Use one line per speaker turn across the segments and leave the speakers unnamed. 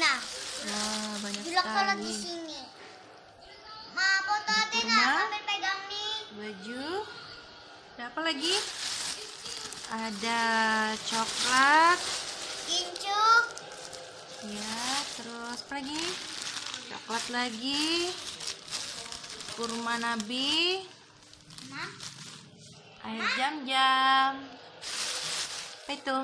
Athena.
Wah, banyak
Dilak-kolak di
sekali.
sini. Ma, foto Athena
Kurma.
sambil pegang nih.
Baju. Ada apa lagi? Ada coklat.
Kincuk.
Ya, terus apa lagi? Coklat lagi. Kurma nabi.
Nah,
Air jam-jam. Apa itu?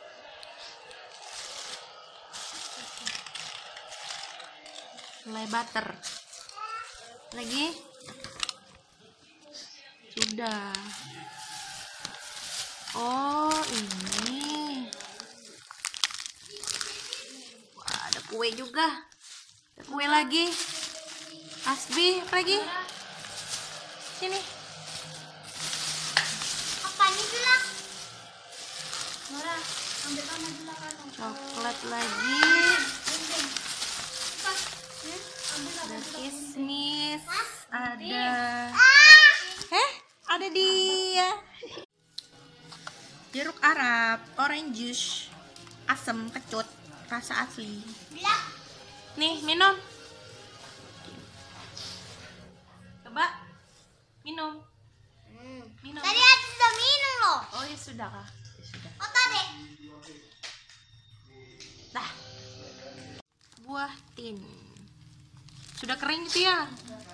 Selai butter. Lagi? Sudah. Oh, ini. Wah, ada kue juga. Ada kue lagi. Asbi, apa lagi? Sini.
apa ini Dilak? Mara, ambil kamu Dilak kan.
Coklat lagi. Ada kismis. Ada. Ada dia. Jeruk Arab, orange juice, asam kecut, rasa asli.
Dilak.
Nih, minum. Coba minum. Minum.
Tadi aku sudah minum loh.
Oh, ya sudah kah? Ya sudah.
Oh tadi.
Dah. Buah tin. Sudah kering itu ya?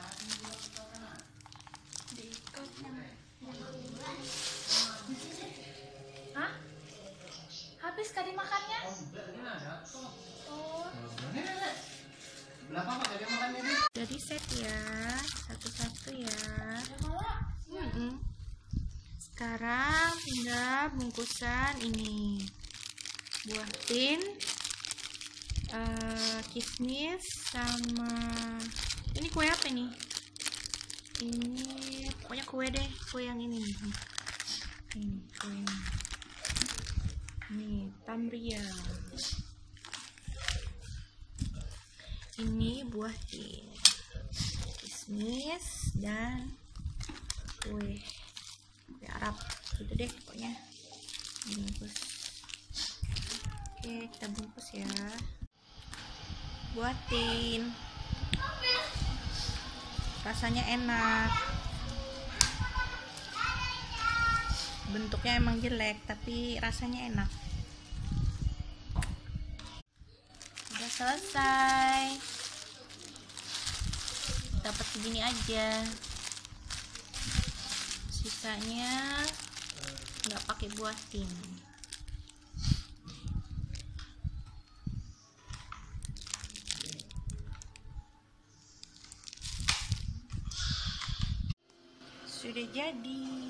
Hah? Habis kah dimakannya? Oh.
Jadi set ya, satu-satu ya. Sekarang tinggal bungkusan ini. Buah tin, kismis, sama ini kue apa nih? Ini pokoknya kue deh, kue yang ini. Ini kue ini. Nih, tamria. Ini buah tin, kismis, dan kue Arab gitu deh pokoknya. Bungkus. Oke, kita bungkus ya. Buatin. Rasanya enak. Bentuknya emang jelek tapi rasanya enak. Udah selesai. Dapat segini aja. Sisanya nggak pakai buah tin. Sudah jadi.